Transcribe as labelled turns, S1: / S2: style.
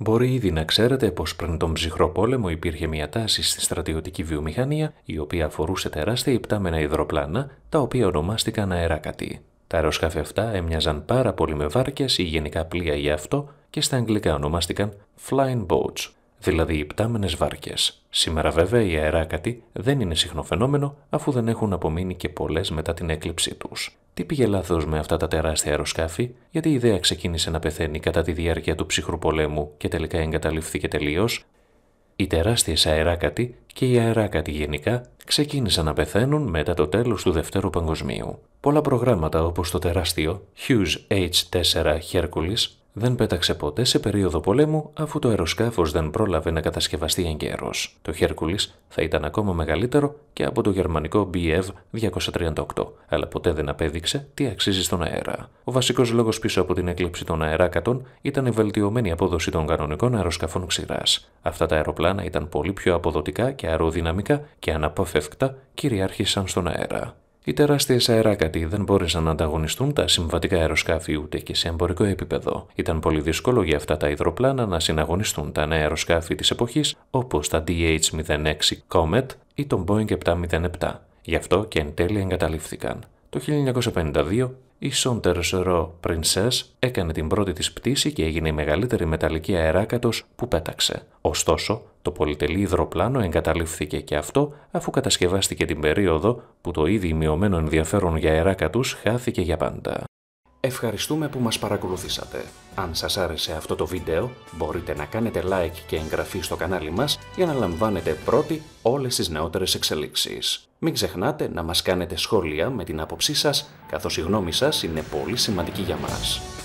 S1: Μπορεί ήδη να ξέρετε πως πριν τον ψυχρό πόλεμο υπήρχε μια τάση στη στρατιωτική βιομηχανία, η οποία αφορούσε τεράστια υπτάμενα υδροπλάνα, τα οποία ονομάστηκαν αεράκατοι. Τα αεροσκάφη αυτά έμοιαζαν πάρα πολύ με βάρκες ή γενικά πλοία για αυτό και στα αγγλικά ονομάστηκαν flying boats, δηλαδή υπτάμενες βάρκες. Σήμερα βέβαια οι αεράκατοι δεν είναι συχνό φαινόμενο, αφού δεν έχουν απομείνει και πολλές μετά την έκλειψή τους. Τι πήγε λάθος με αυτά τα τεράστια αεροσκάφη, γιατί η ιδέα ξεκίνησε να πεθαίνει κατά τη διάρκεια του ψυχρού πολέμου και τελικά εγκαταλείφθηκε τελείως? Οι τεράστιες αεράκατοι και οι αεράκατοι γενικά ξεκίνησαν να πεθαίνουν μετά το τέλος του Δευτέρου Παγκοσμίου. Πολλά προγράμματα όπως το τεράστιο Hughes H-4 Hercules δεν πέταξε ποτέ σε περίοδο πολέμου, αφού το αεροσκάφος δεν πρόλαβε να κατασκευαστεί εγκαίρος. Το Hercules θα ήταν ακόμα μεγαλύτερο και από το γερμανικό Bf 238, αλλά ποτέ δεν απέδειξε τι αξίζει στον αέρα. Ο βασικός λόγος πίσω από την έκλειψη των αεράκατων ήταν η βελτιωμένη απόδοση των κανονικών αεροσκαφών ξηράς. Αυτά τα αεροπλάνα ήταν πολύ πιο αποδοτικά και αεροδυναμικά και αναπόφευκτα κυριάρχησαν στον αέρα. Οι τεράστιες αεράκατοι δεν μπόρεσαν να ανταγωνιστούν τα συμβατικά αεροσκάφη ούτε και σε εμπορικό επίπεδο. Ήταν πολύ δύσκολο για αυτά τα υδροπλάνα να συναγωνιστούν τα νέα αεροσκάφη της εποχής, όπως τα DH-06 Comet ή το Boeing 707. Γι' αυτό και εν τέλει εγκαταλείφθηκαν. Το 1952 η Sondershore Princess έκανε την πρώτη της πτήση και έγινε η μεγαλύτερη μεταλλική αεράκατος που πέταξε. Ωστόσο, το πολυτελή υδροπλάνο εγκαταλείφθηκε και αυτό, αφού κατασκευάστηκε την περίοδο που το ήδη μειωμένο ενδιαφέρον για αεράκατους χάθηκε για πάντα.
S2: Ευχαριστούμε που μας παρακολουθήσατε. Αν σας άρεσε αυτό το βίντεο, μπορείτε να κάνετε like και εγγραφή στο κανάλι μας για να λαμβάνετε πρώτοι όλες τις νεότερες εξελίξεις. Μην ξεχνάτε να μας κάνετε σχόλια με την άποψή σας, καθώς η γνώμη σας είναι πολύ σημαντική για μας.